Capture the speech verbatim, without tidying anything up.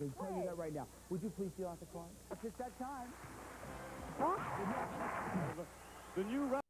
can tell you that right now. Would you please fill out the card? It's just that time. The new